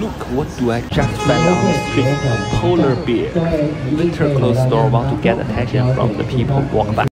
Look, what do I just found on the street? A polar bear. Winter clothes store want to get attention from the people walk by.